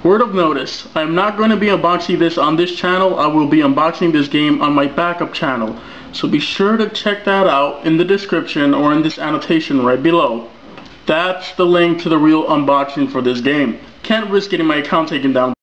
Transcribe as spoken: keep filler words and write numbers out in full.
Word of notice, I am not going to be unboxing this on this channel. I will be unboxing this game on my backup channel. So be sure to check that out in the description or in this annotation right below. That's the link to the real unboxing for this game. Can't risk getting my account taken down